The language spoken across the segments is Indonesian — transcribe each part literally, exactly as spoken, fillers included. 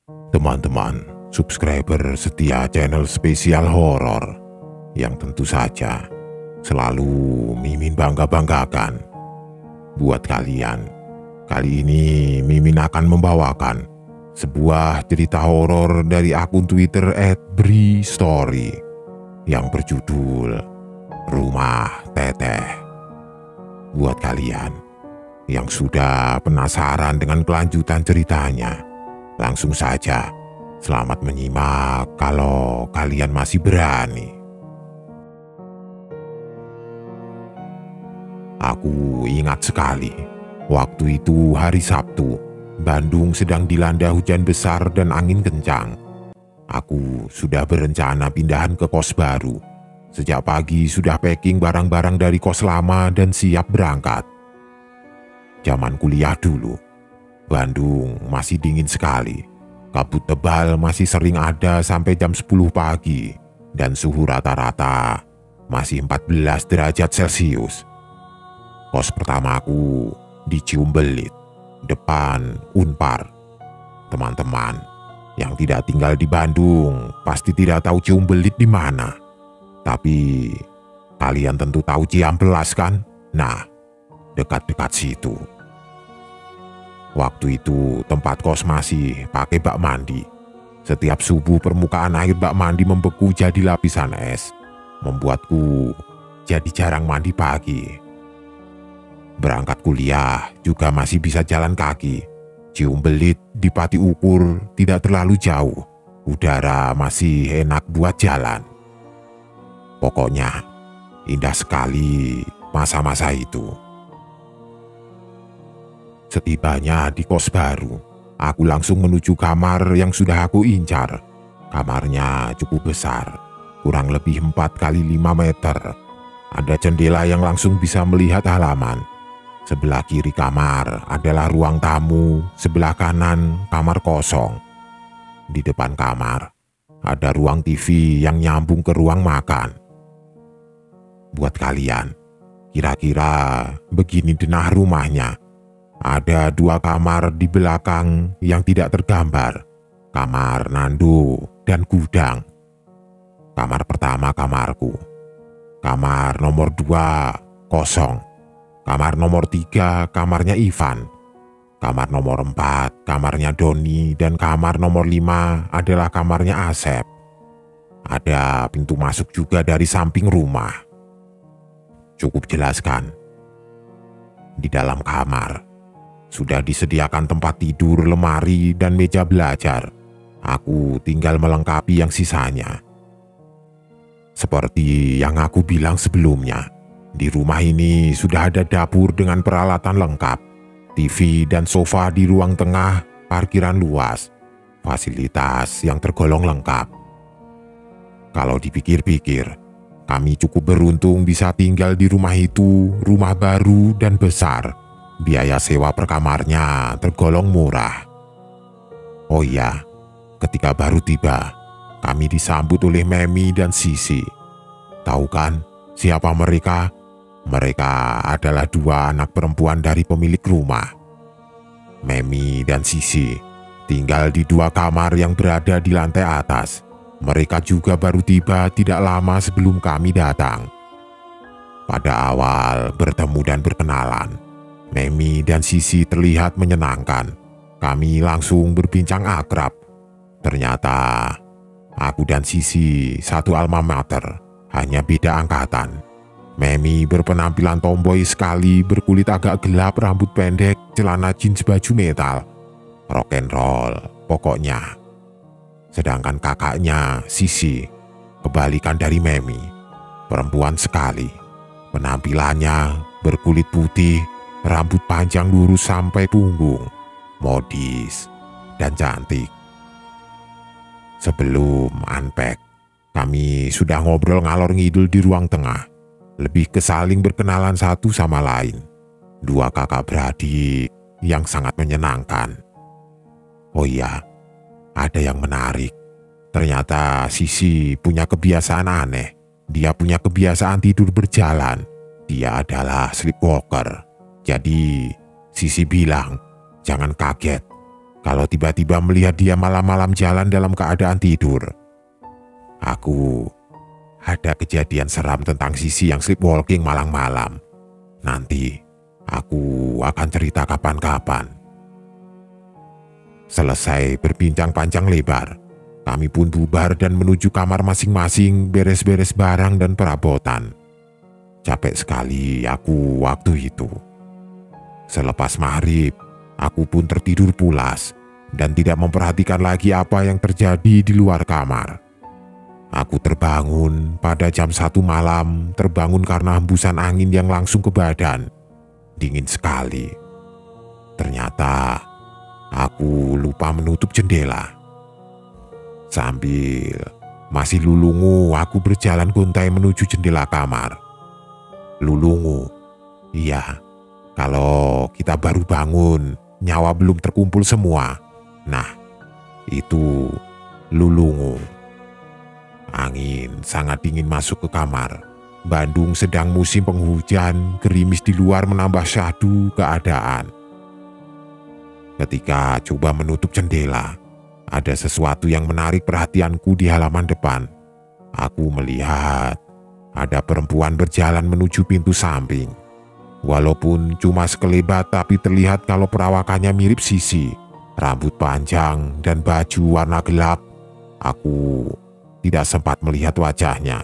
teman-teman subscriber setia channel spesial horor yang tentu saja selalu Mimin bangga-banggakan. Buat kalian, kali ini Mimin akan membawakan sebuah cerita horor dari akun Twitter et bristory yang berjudul Rumah Teteh. Buat kalian yang sudah penasaran dengan kelanjutan ceritanya, langsung saja selamat menyimak kalau kalian masih berani. Aku ingat sekali, waktu itu hari Sabtu, Bandung sedang dilanda hujan besar dan angin kencang. Aku sudah berencana pindahan ke kos baru. Sejak pagi sudah packing barang-barang dari kos lama dan siap berangkat. Zaman kuliah dulu, Bandung masih dingin sekali. Kabut tebal masih sering ada sampai jam sepuluh pagi. Dan suhu rata-rata masih empat belas derajat Celcius. Kos pertamaku di Ciumbelit, depan Unpar. Teman-teman yang tidak tinggal di Bandung pasti tidak tahu Ciumbelit di mana. Tapi kalian tentu tahu Ciamplas kan? Nah, dekat-dekat situ. Waktu itu tempat kos masih pakai bak mandi. Setiap subuh permukaan air bak mandi membeku jadi lapisan es, membuatku jadi jarang mandi pagi. Berangkat kuliah juga masih bisa jalan kaki. Ciumbelit di Pati Ukur tidak terlalu jauh. Udara masih enak buat jalan. Pokoknya indah sekali masa-masa itu. Setibanya di kos baru, aku langsung menuju kamar yang sudah aku incar. Kamarnya cukup besar, kurang lebih empat kali lima meter. Ada jendela yang langsung bisa melihat halaman. Sebelah kiri kamar adalah ruang tamu, sebelah kanan kamar kosong. Di depan kamar ada ruang T V yang nyambung ke ruang makan. Buat kalian, kira-kira begini denah rumahnya. Ada dua kamar di belakang yang tidak tergambar. Kamar Nando dan gudang. Kamar pertama kamarku. Kamar nomor dua kosong. Kamar nomor tiga kamarnya Ivan. Kamar nomor empat kamarnya Doni. Dan kamar nomor lima adalah kamarnya Asep. Ada pintu masuk juga dari samping rumah. Cukup jelaskan. Di dalam kamar sudah disediakan tempat tidur, lemari, dan meja belajar. Aku tinggal melengkapi yang sisanya. Seperti yang aku bilang sebelumnya, di rumah ini sudah ada dapur dengan peralatan lengkap, T V dan sofa di ruang tengah, parkiran luas, fasilitas yang tergolong lengkap. Kalau dipikir-pikir, kami cukup beruntung bisa tinggal di rumah itu, rumah baru dan besar. Biaya sewa per kamarnya tergolong murah. Oh iya, ketika baru tiba, kami disambut oleh Memi dan Sisi. Tahu kan siapa mereka? Mereka adalah dua anak perempuan dari pemilik rumah. Memi dan Sisi tinggal di dua kamar yang berada di lantai atas. Mereka juga baru tiba tidak lama sebelum kami datang. Pada awal bertemu dan berkenalan, Memi dan Sisi terlihat menyenangkan. Kami langsung berbincang akrab. Ternyata aku dan Sisi satu alma mater, hanya beda angkatan. Memi berpenampilan tomboy sekali, berkulit agak gelap, rambut pendek, celana jeans, baju metal, rock and roll, pokoknya. Sedangkan kakaknya, Sisi, kebalikan dari Memi, perempuan sekali. Penampilannya berkulit putih, rambut panjang lurus sampai punggung, modis, dan cantik. Sebelum unpack, kami sudah ngobrol ngalor ngidul di ruang tengah. Lebih ke saling berkenalan satu sama lain. Dua kakak beradik yang sangat menyenangkan. Oh iya, ada yang menarik. Ternyata Sisi punya kebiasaan aneh. Dia punya kebiasaan tidur berjalan. Dia adalah sleepwalker. Jadi Sisi bilang, jangan kaget kalau tiba-tiba melihat dia malam-malam jalan dalam keadaan tidur. Aku ada kejadian seram tentang Sisi yang sleepwalking malam-malam. Nanti aku akan cerita kapan-kapan. Selesai berbincang panjang lebar, kami pun bubar dan menuju kamar masing-masing beres-beres barang dan perabotan. Capek sekali aku waktu itu. Selepas maghrib, aku pun tertidur pulas dan tidak memperhatikan lagi apa yang terjadi di luar kamar. Aku terbangun pada jam satu malam, terbangun karena hembusan angin yang langsung ke badan. Dingin sekali. Ternyata aku lupa menutup jendela. Sambil masih lulungu, aku berjalan gontai menuju jendela kamar. Lulungu, iya, kalau kita baru bangun, nyawa belum terkumpul semua. Nah, itu lulungu. Angin sangat dingin masuk ke kamar. Bandung sedang musim penghujan, gerimis di luar menambah syahdu keadaan. Ketika coba menutup jendela, ada sesuatu yang menarik perhatianku di halaman depan. Aku melihat ada perempuan berjalan menuju pintu samping. Walaupun cuma sekelebat, tapi terlihat kalau perawakannya mirip Sisi. Rambut panjang dan baju warna gelap. Aku tidak sempat melihat wajahnya.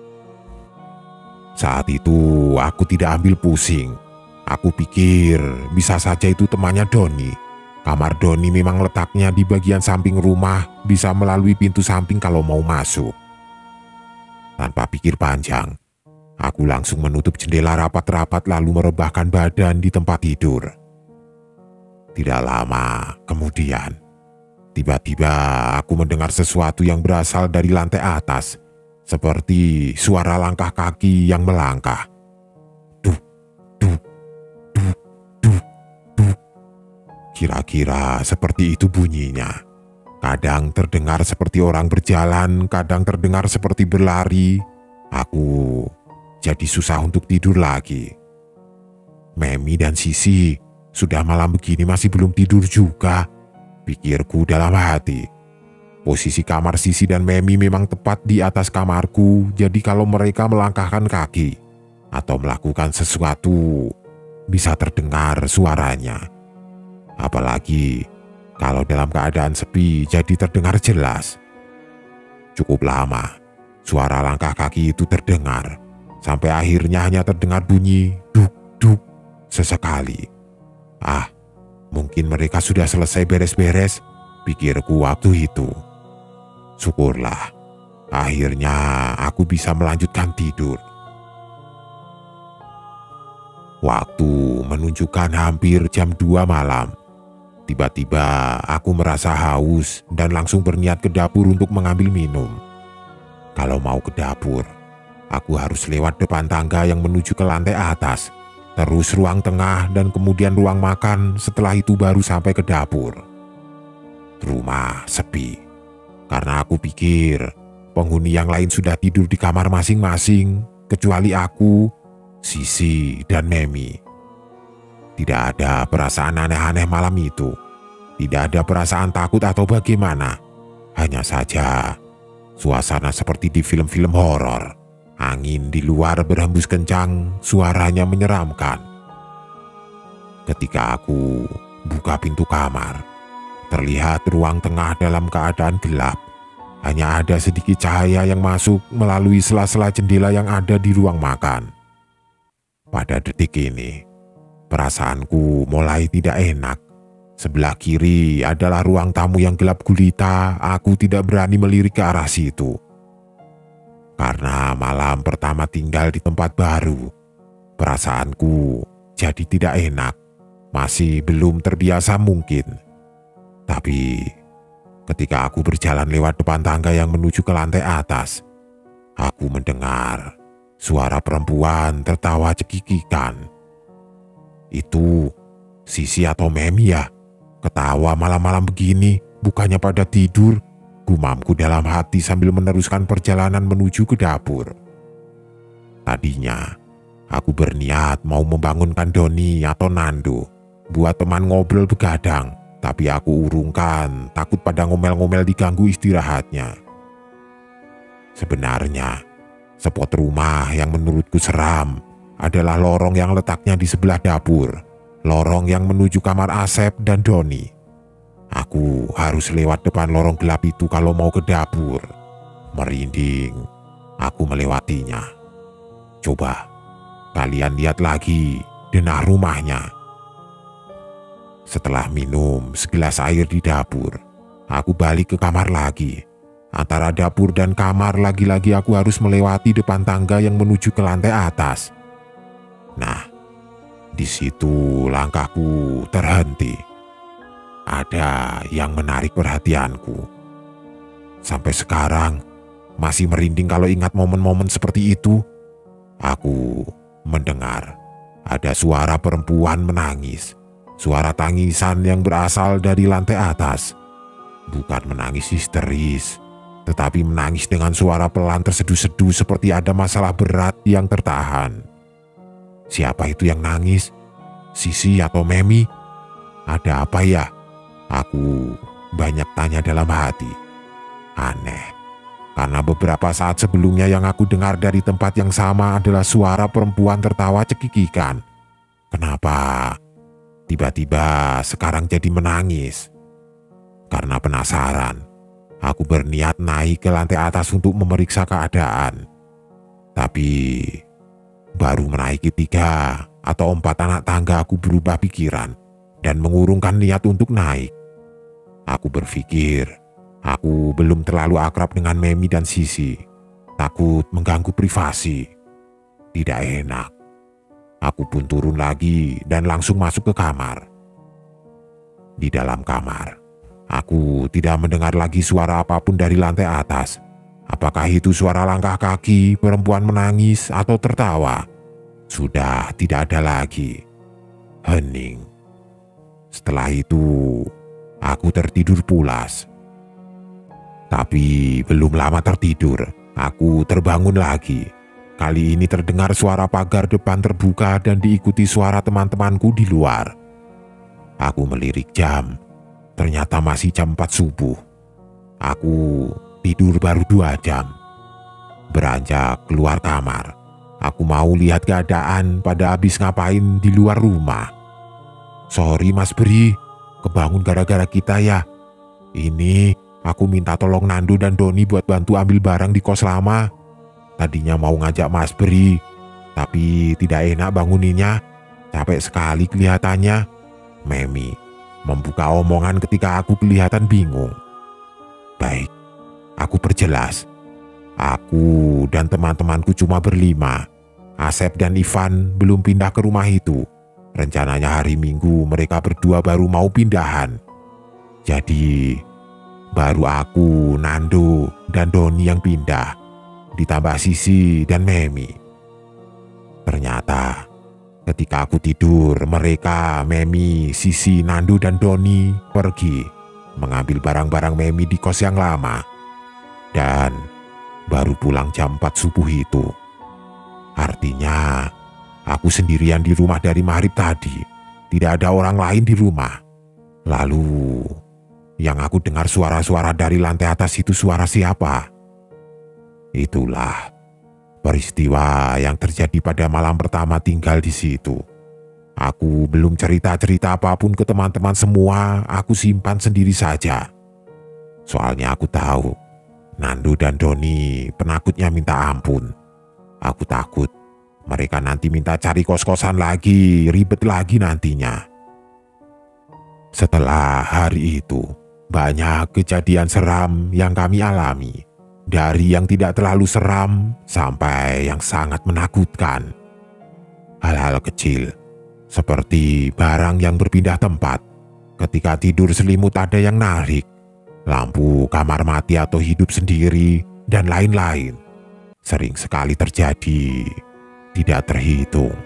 Saat itu aku tidak ambil pusing. Aku pikir bisa saja itu temannya Doni. Kamar Doni memang letaknya di bagian samping rumah, bisa melalui pintu samping kalau mau masuk. Tanpa pikir panjang, aku langsung menutup jendela rapat-rapat lalu merebahkan badan di tempat tidur. Tidak lama kemudian, tiba-tiba aku mendengar sesuatu yang berasal dari lantai atas, seperti suara langkah kaki yang melangkah. Duk, duk, duk, duk, duk. Kira-kira seperti itu bunyinya. Kadang terdengar seperti orang berjalan, kadang terdengar seperti berlari. Aku jadi susah untuk tidur lagi. Memi dan Sisi sudah malam begini masih belum tidur juga, pikirku dalam hati. Posisi kamar Sisi dan Memi memang tepat di atas kamarku, jadi kalau mereka melangkahkan kaki atau melakukan sesuatu, bisa terdengar suaranya. Apalagi kalau dalam keadaan sepi, jadi terdengar jelas. Cukup lama, suara langkah kaki itu terdengar, sampai akhirnya hanya terdengar bunyi duk-duk sesekali. Ah, mungkin mereka sudah selesai beres-beres, pikirku waktu itu. Syukurlah, akhirnya aku bisa melanjutkan tidur. Waktu menunjukkan hampir jam dua malam. Tiba-tiba aku merasa haus dan langsung berniat ke dapur untuk mengambil minum. Kalau mau ke dapur, aku harus lewat depan tangga yang menuju ke lantai atas, terus ruang tengah dan kemudian ruang makan, setelah itu baru sampai ke dapur. Rumah sepi, karena aku pikir penghuni yang lain sudah tidur di kamar masing-masing, kecuali aku, Sisi, dan Memi. Tidak ada perasaan aneh-aneh malam itu. Tidak ada perasaan takut atau bagaimana. Hanya saja suasana seperti di film-film horor. Angin di luar berhembus kencang, suaranya menyeramkan. Ketika aku buka pintu kamar, terlihat ruang tengah dalam keadaan gelap. Hanya ada sedikit cahaya yang masuk melalui sela-sela jendela yang ada di ruang makan. Pada detik ini, perasaanku mulai tidak enak. Sebelah kiri adalah ruang tamu yang gelap gulita. Aku tidak berani melirik ke arah situ. Karena malam pertama tinggal di tempat baru, perasaanku jadi tidak enak. Masih belum terbiasa mungkin. Tapi ketika aku berjalan lewat depan tangga yang menuju ke lantai atas, aku mendengar suara perempuan tertawa cekikikan. Itu Sisi atau Memi ya? Ketawa malam-malam begini, bukannya pada tidur, gumamku dalam hati sambil meneruskan perjalanan menuju ke dapur. Tadinya, aku berniat mau membangunkan Doni atau Nando buat teman ngobrol begadang, Tapi aku urungkan, takut pada ngomel-ngomel diganggu istirahatnya. Sebenarnya, spot rumah yang menurutku seram adalah lorong yang letaknya di sebelah dapur. Lorong yang menuju kamar Asep dan Doni. Aku harus lewat depan lorong gelap itu kalau mau ke dapur. Merinding, aku melewatinya. Coba, kalian lihat lagi denah rumahnya. Setelah minum segelas air di dapur, aku balik ke kamar lagi. Antara dapur dan kamar lagi-lagi aku harus melewati depan tangga yang menuju ke lantai atas. Nah, di situ langkahku terhenti. Ada yang menarik perhatianku. Sampai sekarang masih merinding kalau ingat momen-momen seperti itu. Aku mendengar ada suara perempuan menangis. Suara tangisan yang berasal dari lantai atas. Bukan menangis histeris, tetapi menangis dengan suara pelan terseduh-seduh seperti ada masalah berat yang tertahan. Siapa itu yang nangis? Sisi atau Memi? Ada apa ya? Aku banyak tanya dalam hati. Aneh, karena beberapa saat sebelumnya yang aku dengar dari tempat yang sama adalah suara perempuan tertawa cekikikan. Kenapa tiba-tiba sekarang jadi menangis? Karena penasaran, aku berniat naik ke lantai atas untuk memeriksa keadaan. Tapi baru menaiki tiga atau empat anak tangga aku berubah pikiran dan mengurungkan niat untuk naik. Aku berpikir aku belum terlalu akrab dengan Memi dan Sisi. Takut mengganggu privasi. Tidak enak. Aku pun turun lagi dan langsung masuk ke kamar. Di dalam kamar, aku tidak mendengar lagi suara apapun dari lantai atas. Apakah itu suara langkah kaki, perempuan menangis, atau tertawa? Sudah tidak ada lagi. Hening. Setelah itu, aku tertidur pulas. Tapi belum lama tertidur, aku terbangun lagi. Kali ini terdengar suara pagar depan terbuka dan diikuti suara teman-temanku di luar. Aku melirik jam. Ternyata masih jam empat subuh. Aku tidur baru dua jam. Beranjak keluar kamar, aku mau lihat keadaan pada habis ngapain di luar rumah. Sorry Mas Bri, kebangun gara-gara kita ya. Ini aku minta tolong Nando dan Doni buat bantu ambil barang di kos lama. Tadinya mau ngajak Mas Bri, tapi tidak enak banguninnya. Capek sekali kelihatannya. Memi membuka omongan ketika aku kelihatan bingung. Baik, aku perjelas. Aku dan teman-temanku cuma berlima. Asep dan Ivan belum pindah ke rumah itu. Rencananya hari Minggu mereka berdua baru mau pindahan. Jadi baru aku, Nando, dan Doni yang pindah. Ditambah Sisi dan Memi. Ternyata ketika aku tidur, mereka, Memi, Sisi, Nando, dan Doni pergi mengambil barang-barang Memi di kos yang lama. Dan baru pulang jam empat subuh itu. Artinya aku sendirian di rumah dari maghrib tadi. Tidak ada orang lain di rumah. Lalu yang aku dengar suara-suara dari lantai atas itu suara siapa? Itulah peristiwa yang terjadi pada malam pertama tinggal di situ. Aku belum cerita-cerita apapun ke teman-teman semua, aku simpan sendiri saja. Soalnya aku tahu Nando dan Doni penakutnya minta ampun. Aku takut mereka nanti minta cari kos-kosan lagi, ribet lagi nantinya. Setelah hari itu, banyak kejadian seram yang kami alami. Dari yang tidak terlalu seram sampai yang sangat menakutkan. Hal-hal kecil seperti barang yang berpindah tempat, ketika tidur selimut ada yang narik, lampu kamar mati atau hidup sendiri, dan lain-lain. Sering sekali terjadi, tidak terhitung.